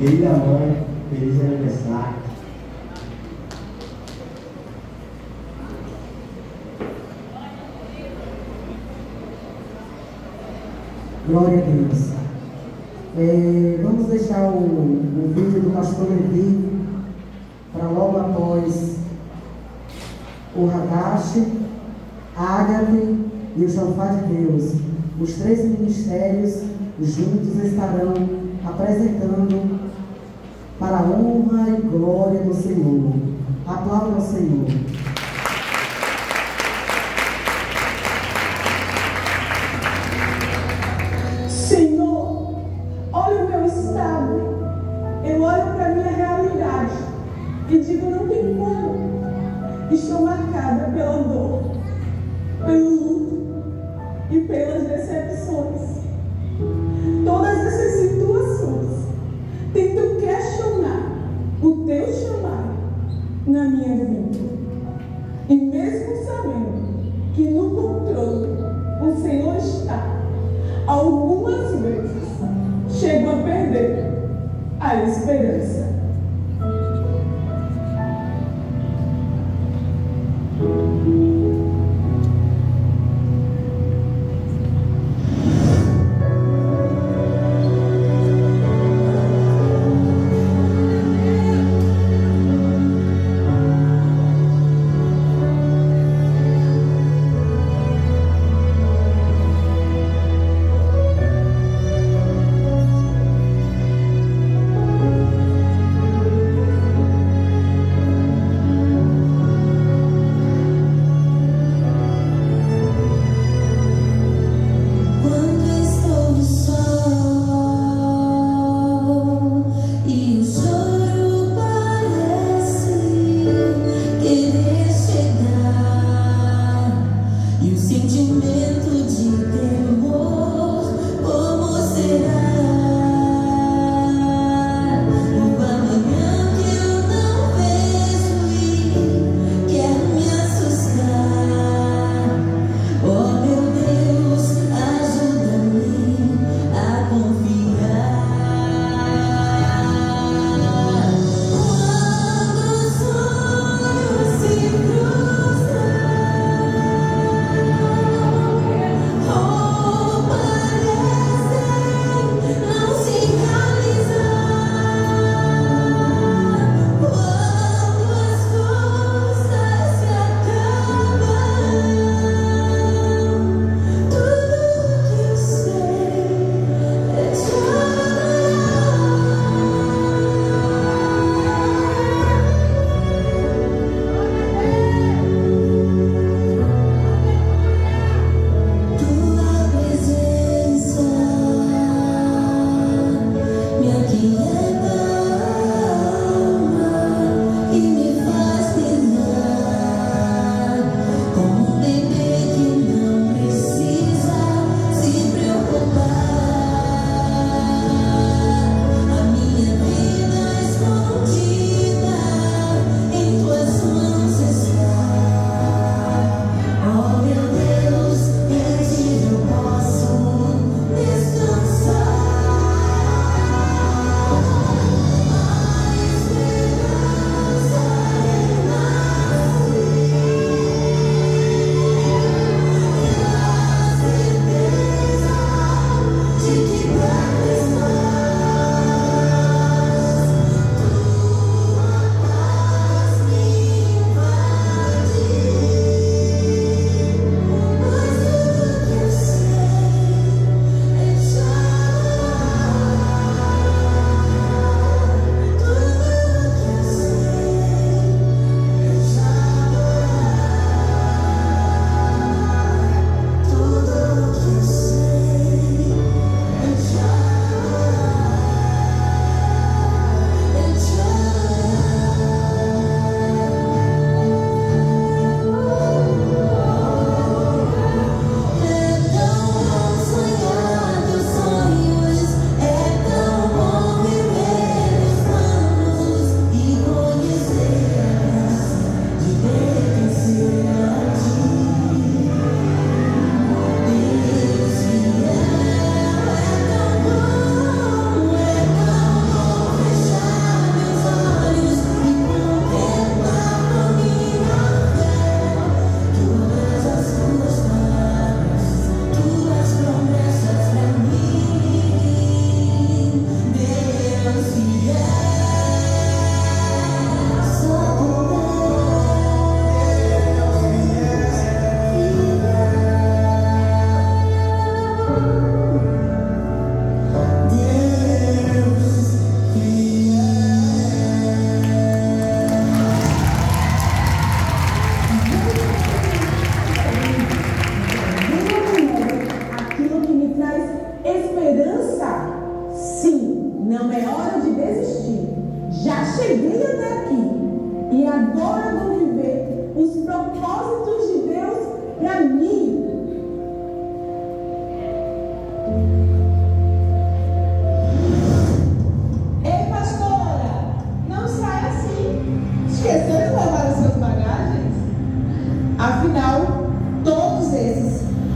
Querida mãe, feliz aniversário. Glória a Deus. Vamos deixar o vídeo do pastor Levi para logo após o Hadash, Ágape e o Shofar de Deus. Os três ministérios juntos estarão apresentando para a honra e glória do Senhor. Aplauda ao Senhor. Senhor, olha o meu estado, eu olho para a minha realidade e digo, não tem como. Estou marcada pela dor, pelo luto e pelas decepções. Todas essas situações tento questionar o teu chamado na minha vida. E mesmo sabendo que no controle o Senhor está, algumas vezes chego a perder a esperança.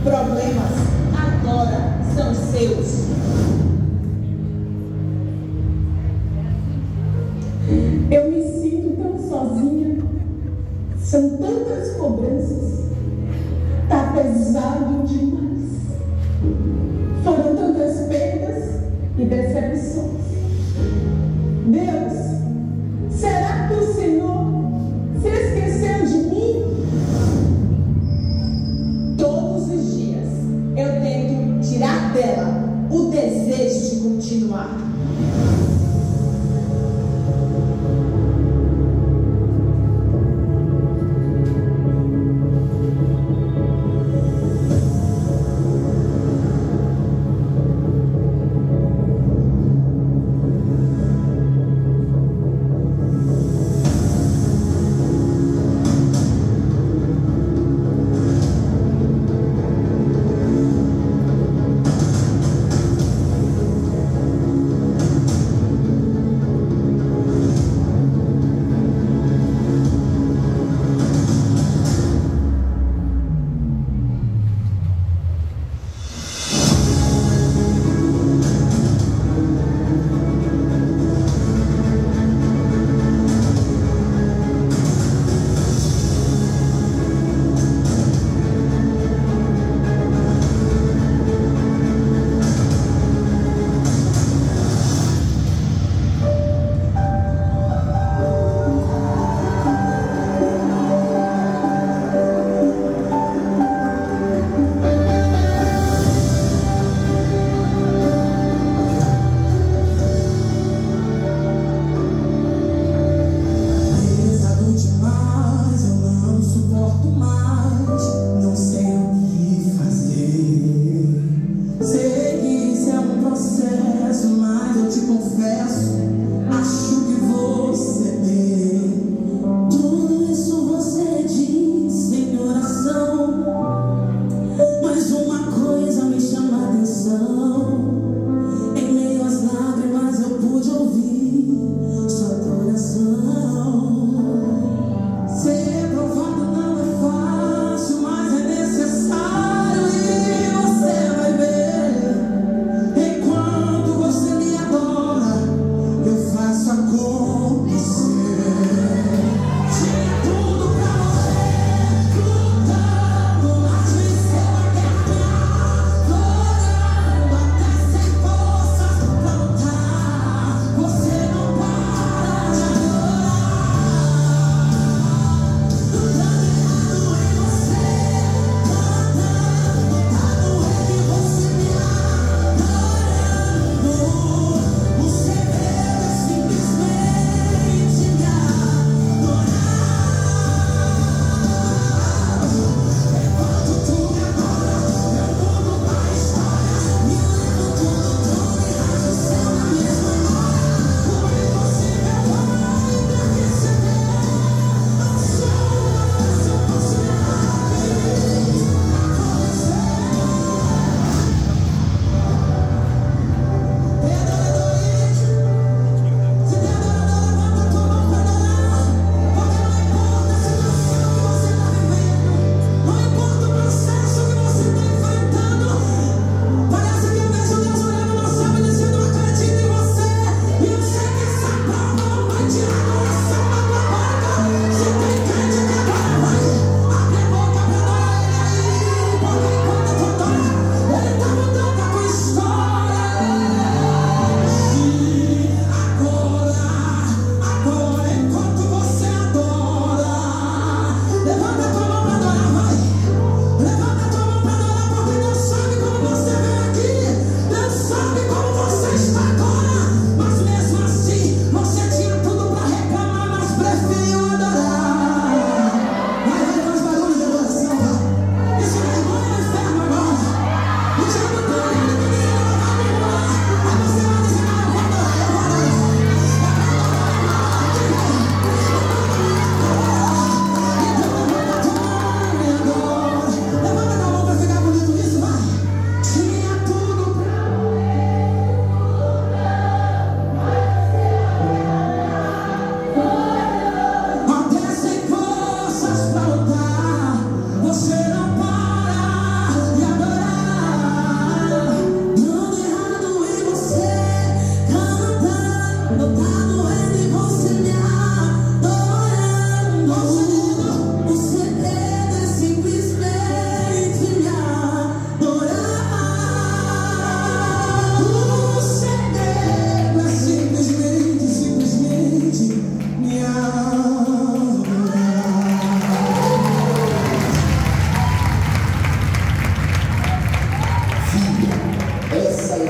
Problemas agora são seus. Eu me sinto tão sozinha. São tantas cobranças. Tá pesado demais. Foram tantas perdas e decepções. Deus, será que o Senhor se esqueceu de mim? Todos os dias eu tento tirar dela o desejo de continuar.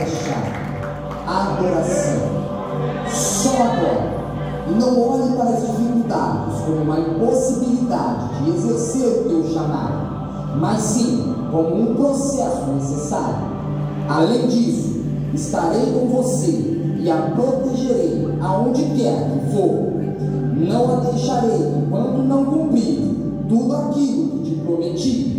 deixar a adoração. Só adora. E não olhe para as dificuldades como uma impossibilidade de exercer o teu chamado, mas sim como um processo necessário. Além disso, estarei com você e a protegerei aonde quer que for. Não a deixarei enquanto não cumprir tudo aquilo que te prometi.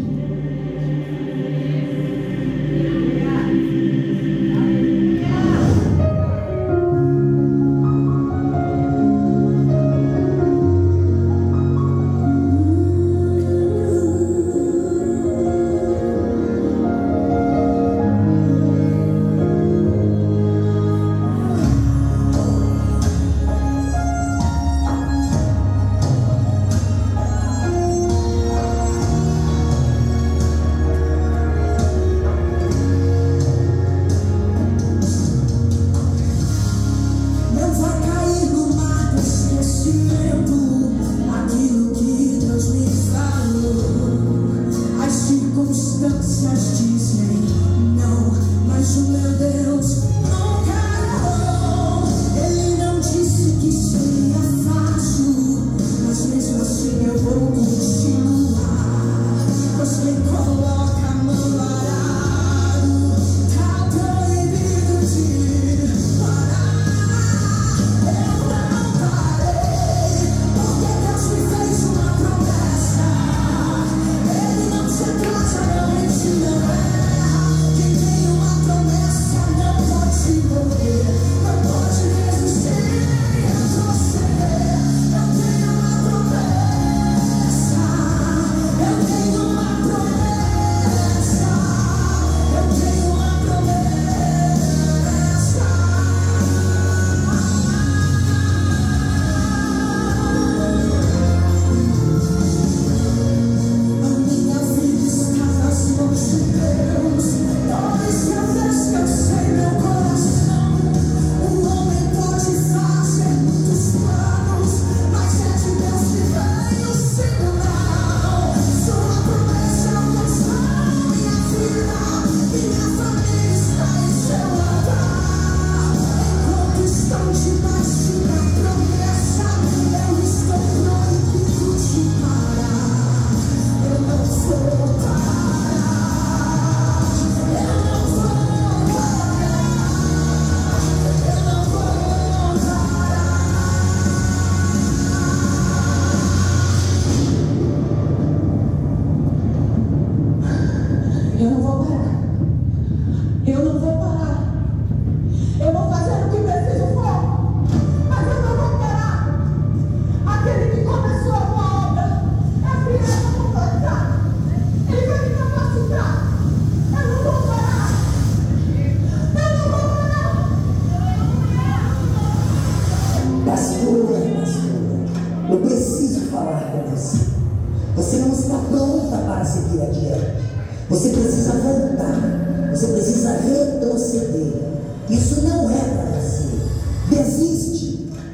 Eu preciso falar com você. Você não está pronta para seguir adiante. Você precisa voltar. Você precisa retroceder. Isso não é para você. Desiste.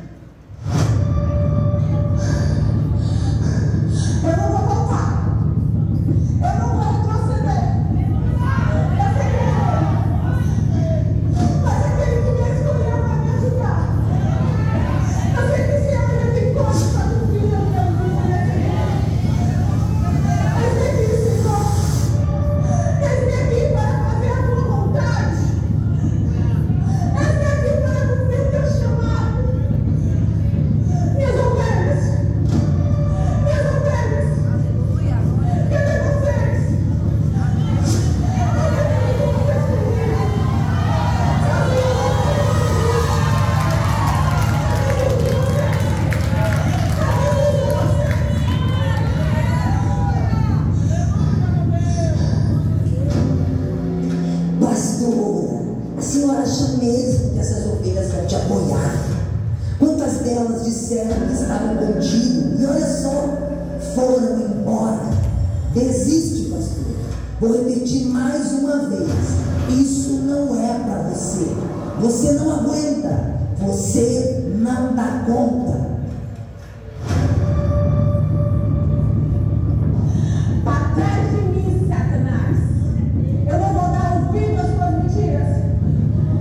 Eu não vou voltar. Eu não vou retroceder. Eu sei quem é. Mas aquele que me escolheu vai me ajudar. Eu sei que esse homem tem coisas para cumprir a minha vida. Eu sei que esse Senhor fez-me aqui para fazer a tua vontade. Eu estou aqui para cumprir o teu chamado. Minhas ovelhas. Minhas ovelhas. Cadê vocês? Pastora, a senhora acha mesmo que essas ovelhas vão te apoiar? Quantas delas disseram que estavam contigo e olha só, foram embora? Desiste, pastor. Vou repetir mais uma vez: isso não é para você. Você não aguenta. Você não dá conta. Atrás de mim, Satanás. Eu não vou dar ouvido às tuas mentiras.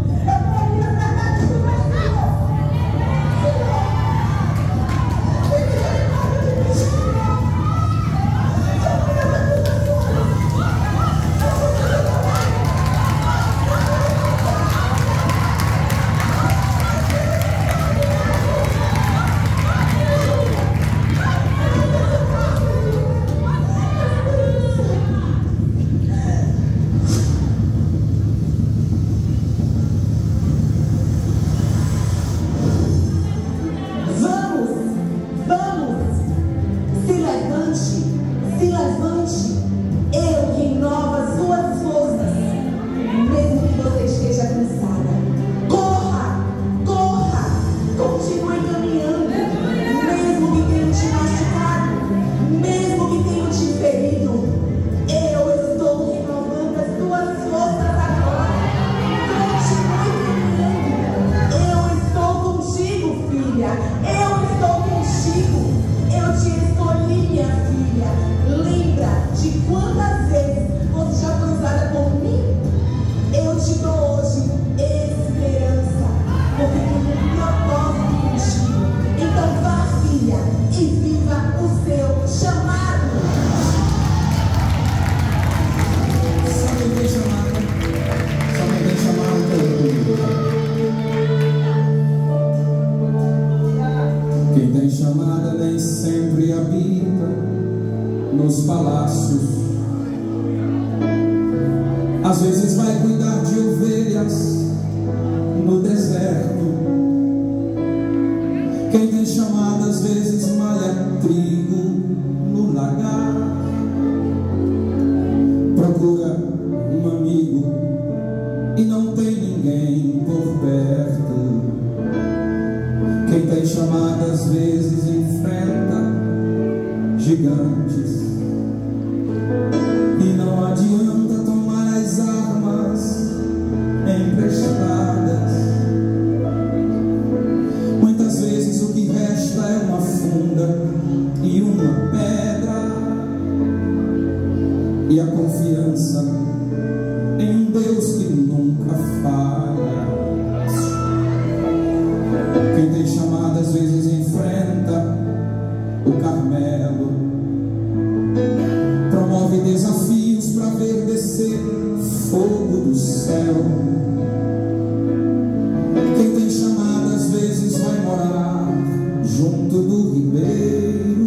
chamada nem sempre habita nos palácios. Às vezes vai cuidar de ovelhas no deserto. Quem tem chamada às vezes malha trigo no lagar. Procura um amigo e não tem ninguém por perto. Quem tem chamada às vezes enfrenta gigantes. E não adianta tomar as armas emprestadas. Muitas vezes o que resta é uma funda e uma pedra, e a confiança em um Deus que nunca falha. Quem tem chamada às vezes enfrenta o Carmelo, promove desafios para ver descer fogo do céu. Quem tem chamada às vezes vai morar junto do ribeiro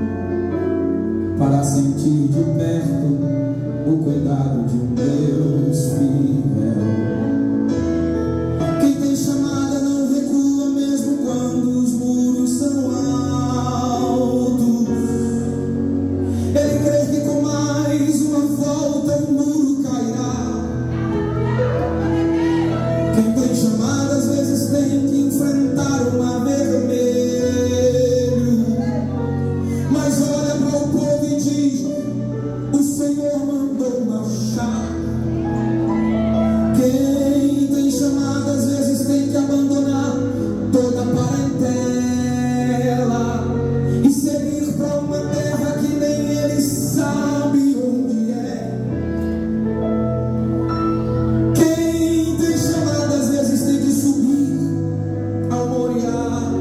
para sentir de perto o cuidado de um Deus fiel. Quem tem chamada não recua mesmo quando os muros são altos. Ele crê que com mais uma volta o muro cairá. Quem tem chamada às vezes tem que enfrentar o mar vermelho, mas olha para o povo e diz: o Senhor mandou marchar. Quem tem chamada às vezes tem que abandonar toda a parentela e seguir para uma terra que nem ele sabe onde é. Quem tem chamada às vezes tem que subir ao Moriá,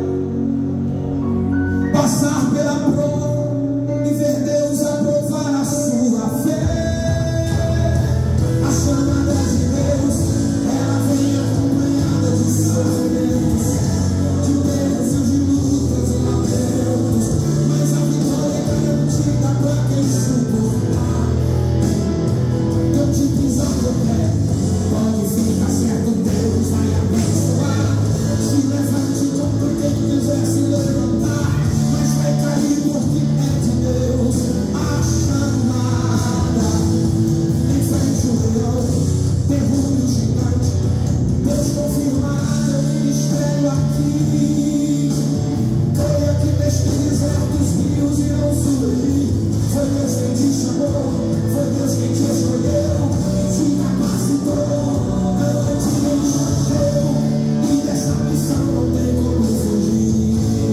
passar pela prova e ver Deus aprovar a sua fé. A chamada de Deus, ela vem acompanhada de sofrimentos, de bênçãos, de lutas e lamentos, mas a vitória é garantida para quem suportar. Então te pisar no pé, pode ficar certo, Deus vai abençoar. Se levante contra quem quiser se levantar, mas vai cair porque é de Deus a chamada. Enfrente o leão, derrube o gigante. Deus confirmará teu ministério aqui. Creia que neste deserto os rios irão fluir. Foi Deus quem te chamou, foi Deus quem te escolheu, te capacitou, antes te encheu, e dessa missão não tem como fugir.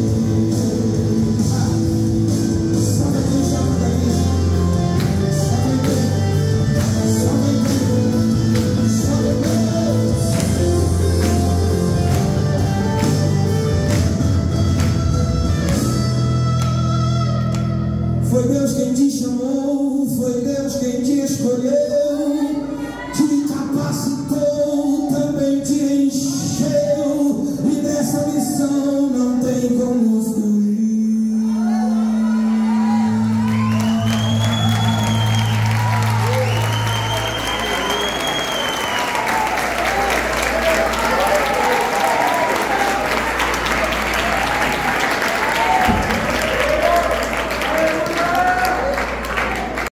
Só vem quem chama daqui, só vem Deus, só vem Deus, só vem Deus. Foi Deus quem te chamou, foi Deus quem te escolheu,